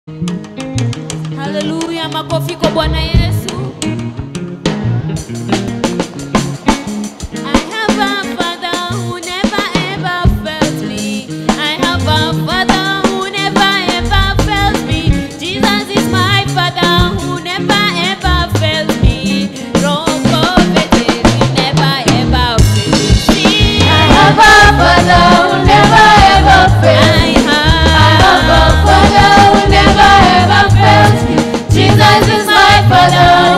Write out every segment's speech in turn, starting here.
Hallelujah, makofi kwa Bwana Yesu. I have a Father who never ever fails me. I have a Father who never ever fails me. Jesus is my Father who never ever fails me. Rock of Ages, he never ever fails me. I have a Father who never ever fails me. I have a Father who never ever fails me. Jesus is my Father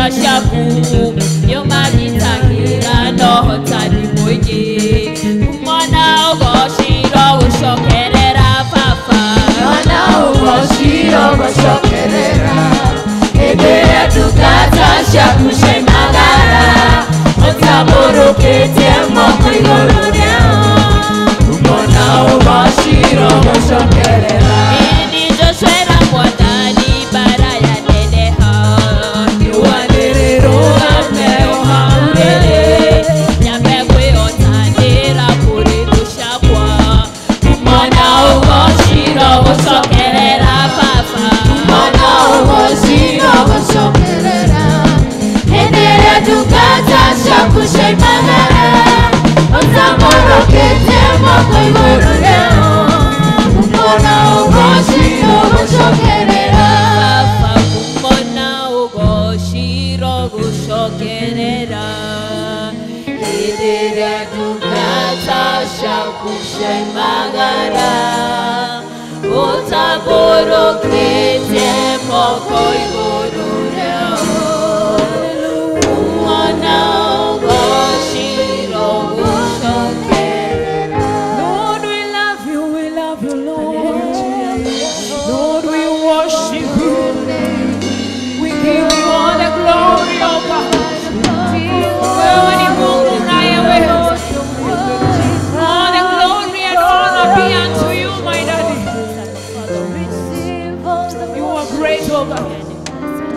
shaku yo magitahira no hotani moye umwana ugoshiro ushokerera papa Mwana ugoshiro ushokerera Ebere tukata shaku shemagara Otaborokete moko igororeo Umwana ugoshiro ushokerera Ini Joshua mwadani baraya neneha Yuanerero ameo haurere Nyambekwe otandira kuri dushakwa Umwana ugoshiro Ushokerera papa Mwana ugoshiro ushokerera Ebere tukata shaku shemagara Otaborokete moko igororeo Umwana ugoshiro ushokerera Papa kumona ugoshiro gushokerera Edere tukata shaku shemagara Otaborokete moko igororeo Umwana ugoshiro gushokerera Lord, we love you, Lord. Lord, we worship you. We give you all the glory, oh God. Wewe ni Mungu unayewewe. All the glory and honor be unto you, my daddy. You are great, oh God.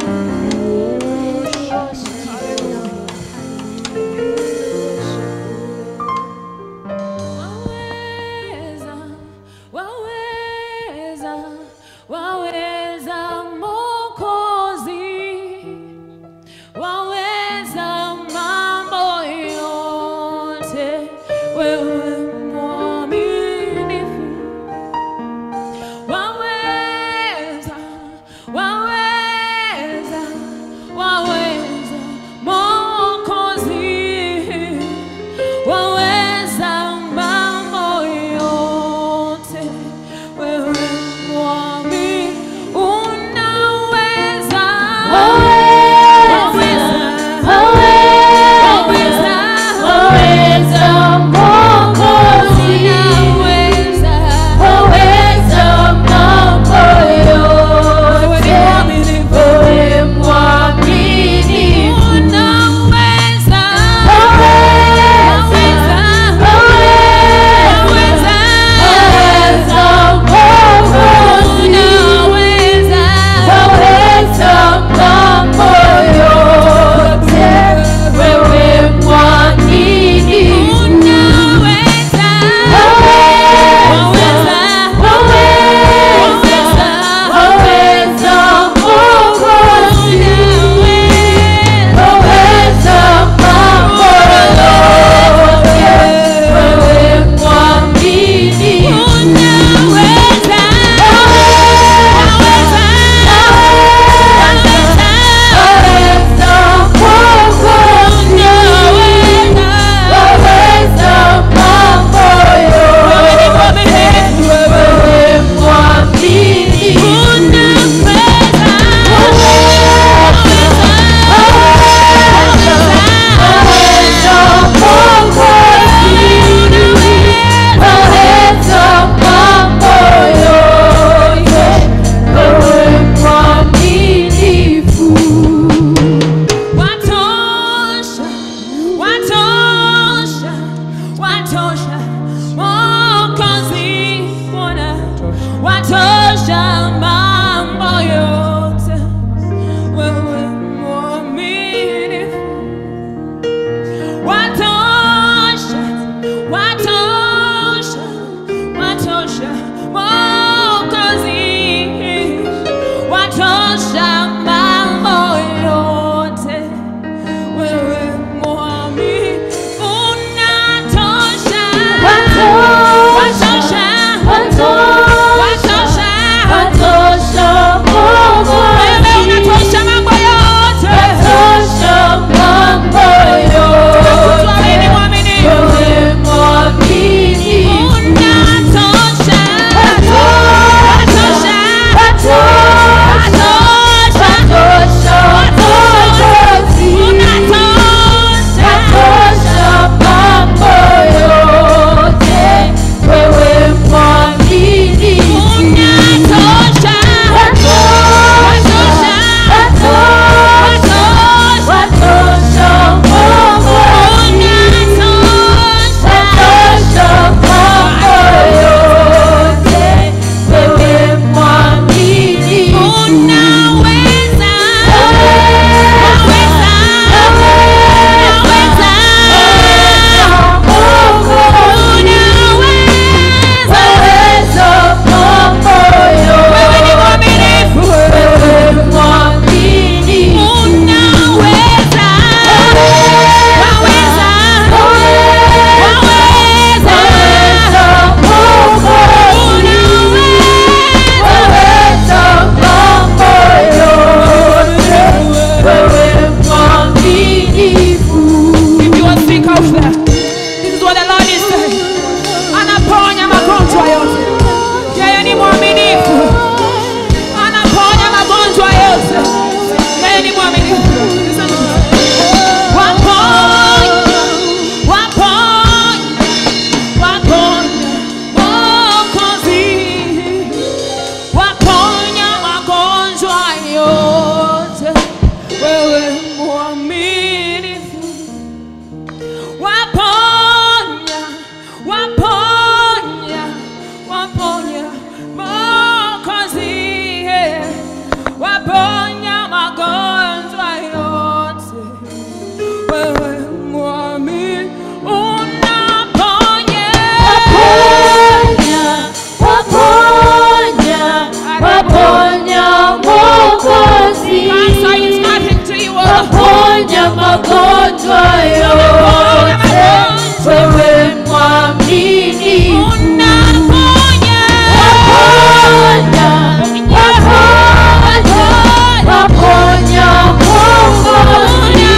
magonjwa yote, wewe mwaminifu. Unaponya. Waponya, waponya, waponya Mwokozi.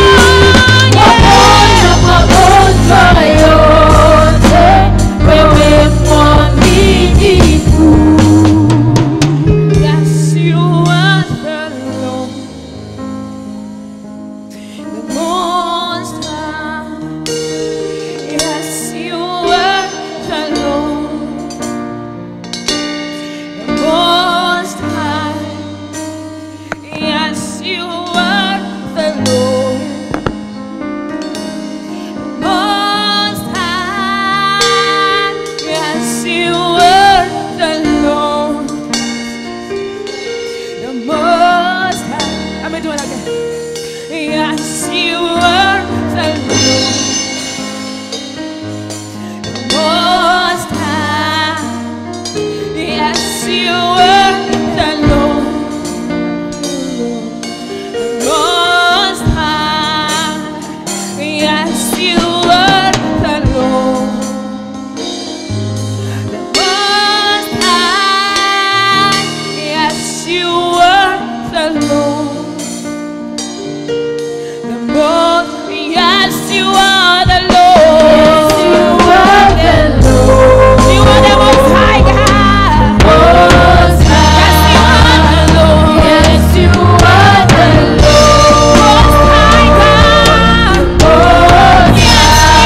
Waponya magonjwa yote, wewe mwaminifu. Yes, you are the Lord, the Most High. Yes, you are the Lord, the Most High. Yes, you are the Lord, Most High. Yes, you are the Lord, the Most High. Let me do it again. Yes, you are the Lord, the Most High. Yes, you are the Lord, the Most High. Yes, you are the Lord, the Most High. Yes, you are the Lord, the Most. Yes, you are the Lord. Yes, you are the Lord. You are the Most High God. Most Yes, you are the Lord. Yes, you are the Lord. Most High God. Most Yes,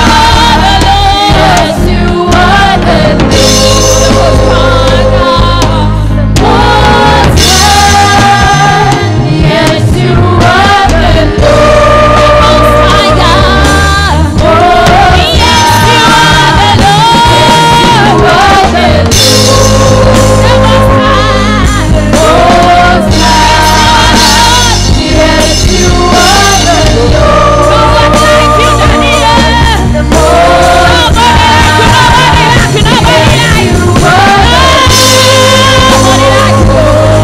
you are the Lord. Yes, you are the Lord. Most High God. Most High. Yes, you are the Lord. Most High God. Most Yes, you are the Lord. You are the Lord. The Most High. Most High. Yes, you are the Lord. No one like you, Daniel. The Most Nobody like you, nobody like you, nobody like you. Nobody like you.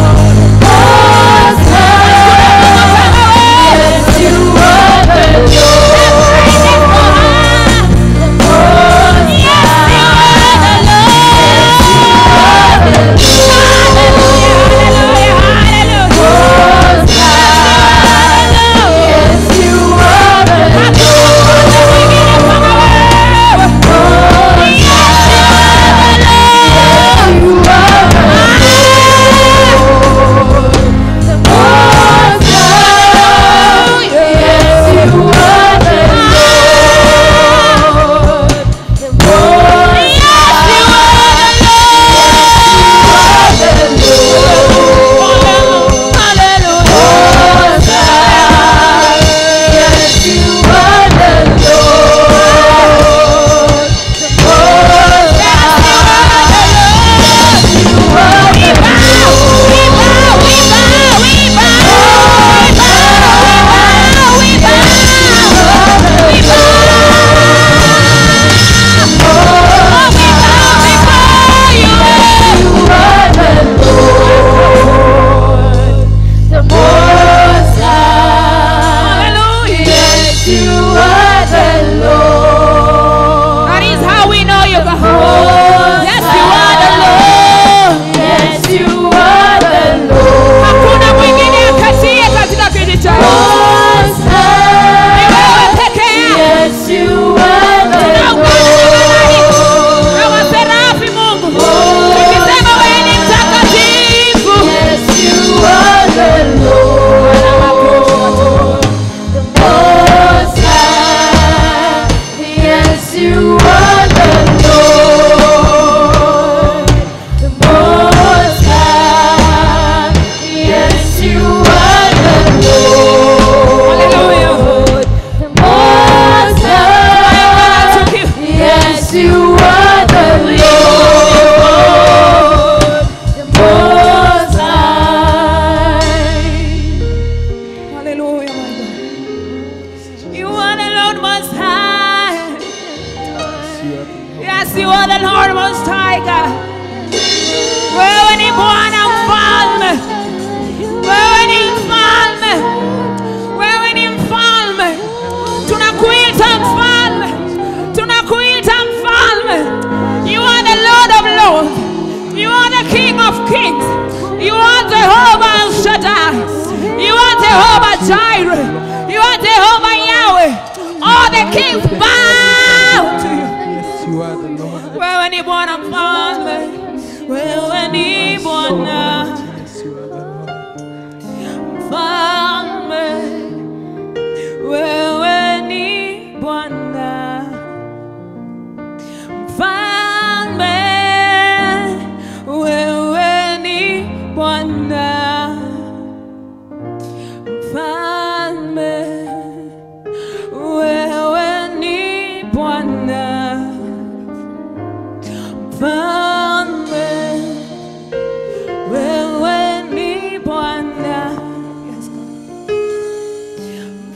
Most High. Yes, you are the Wewe ni mfalme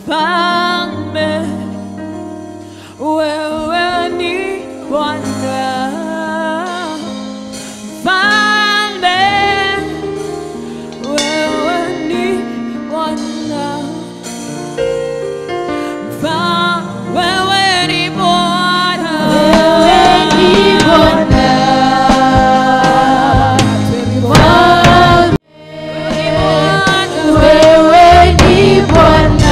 Mfalme, wewe ni Bwana. Mfalme, wewe ni Bwana. Mfalme, wewe ni Bwana. Wewe ni Bwana. Wewe ni Bwana.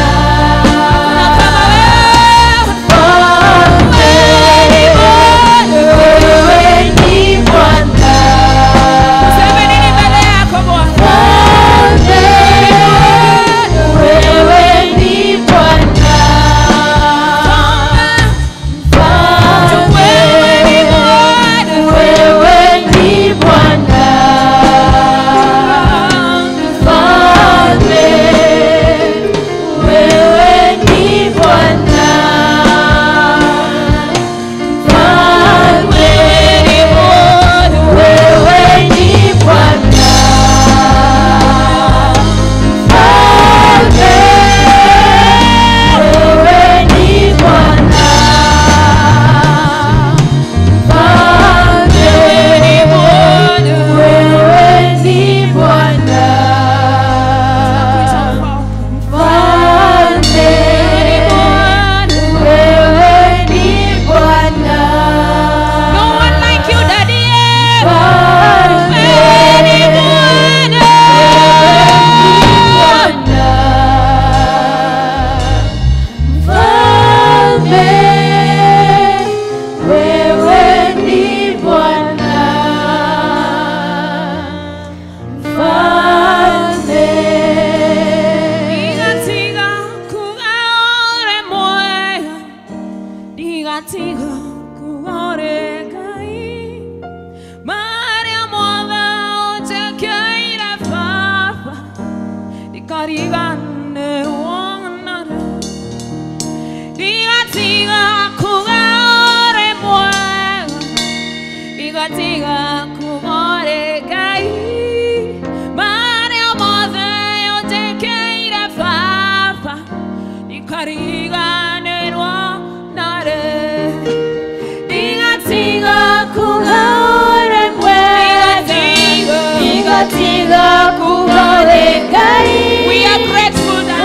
We are grateful that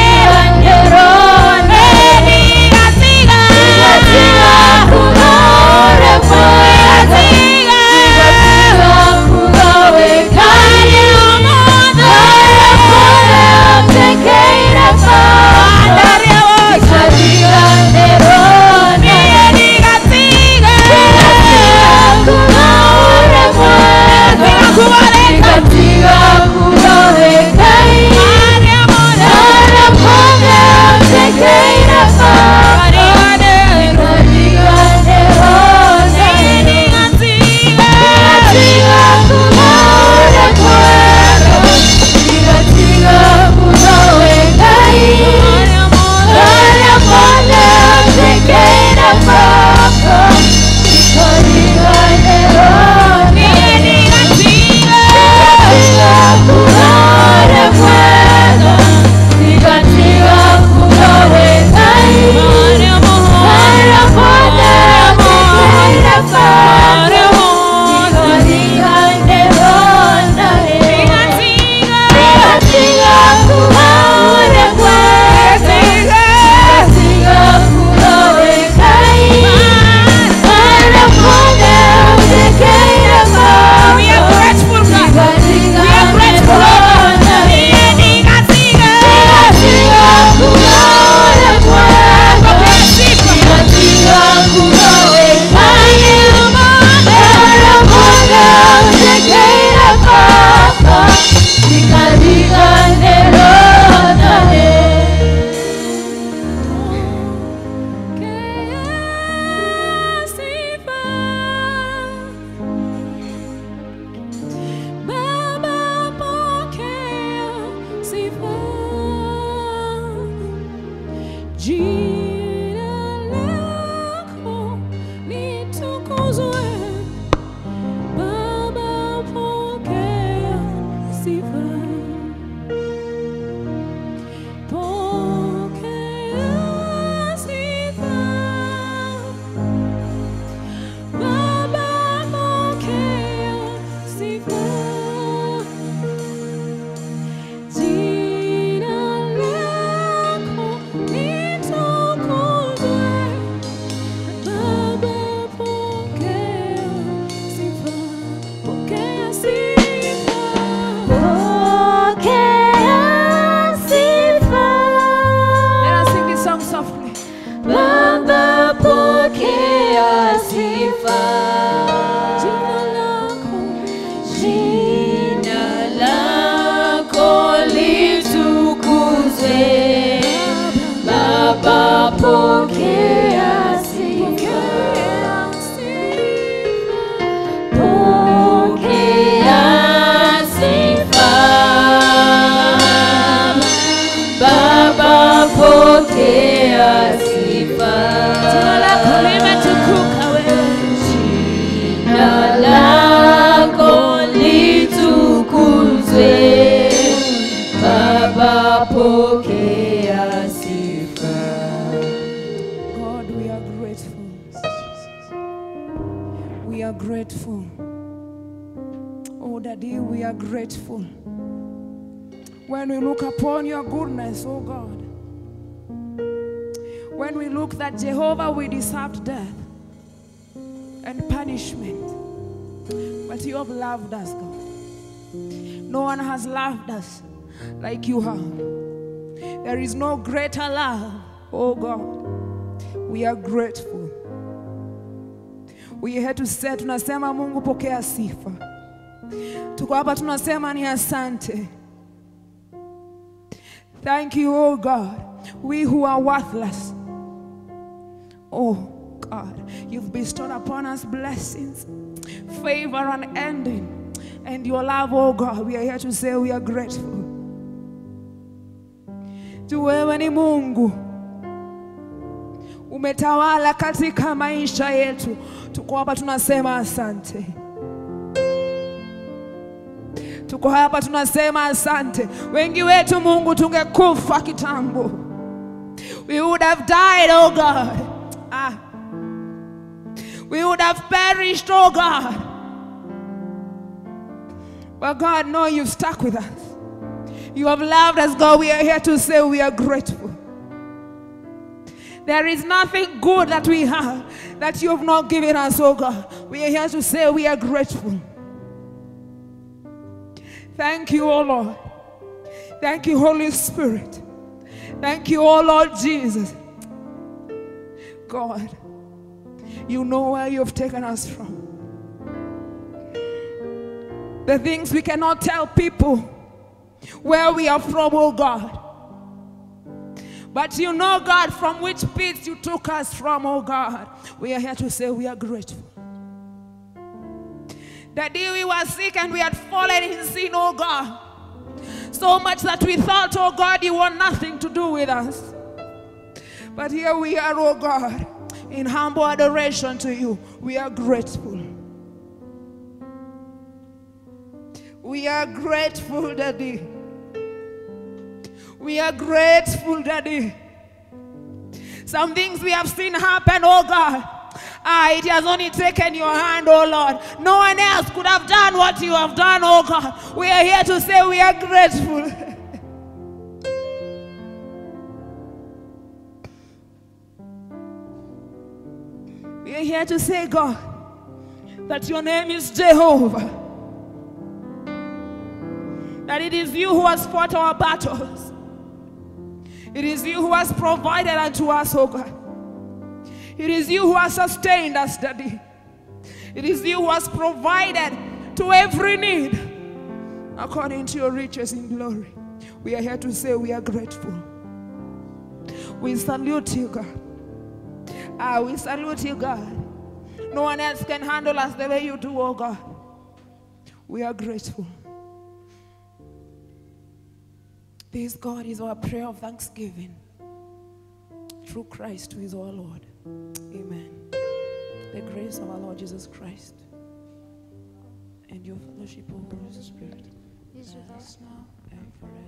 Kuga lako litukuzwe. Baba pokea sifa. God, we are grateful. We are grateful. Oh, Daddy, we are grateful. When we look upon your goodness, oh God, when we look that Jehovah, we deserved death and punishment, but you have loved us, God. No one has loved us like you have. There is no greater love, oh God. We are grateful. We are here to say, tunasema Mungu pokea sifa. Tuko hapa tunasema ni asante. Thank you, oh God. We who are worthless, oh God, you've bestowed upon us blessings, favor unending, and your love, oh God. We are here to say we are grateful. Tu wewe ni Mungu, umetawala katika maisha yetu. Tuko hapa tunasema asante. Tuko hapa tunasema asante. Wengi wetu Mungu tungekufa kitambo. We would have died, oh God. We would have perished, oh God. But God, no, you've stuck with us. You have loved us, God. We are here to say we are grateful. There is nothing good that we have that you have not given us, oh God. We are here to say we are grateful. Thank you, oh Lord. Thank you, Holy Spirit. Thank you, oh Lord Jesus. God, you know where you have taken us from. The things we cannot tell people where we are from, oh God. But you know, God, from which pits you took us from, oh God. We are here to say we are grateful. That day we were sick and we had fallen in sin, oh God. So much that we thought, oh God, you want nothing to do with us. But here we are, oh God, in humble adoration to you. We are grateful. We are grateful, Daddy. We are grateful, Daddy. Some things we have seen happen, oh God. It has only taken your hand, oh Lord. No one else could have done what you have done, oh God. We are here to say we are grateful. We are here to say, God, that your name is Jehovah. That it is you who has fought our battles. It is you who has provided unto us, oh God. It is you who has sustained us, Daddy. It is you who has provided to every need according to your riches in glory. We are here to say we are grateful. We salute you, God. We salute you, God. No one else can handle us the way you do, oh God. We are grateful. This, God, is our prayer of thanksgiving through Christ, who is our Lord. Amen. The grace of our Lord Jesus Christ and your fellowship of the Holy Spirit is with us now and forever.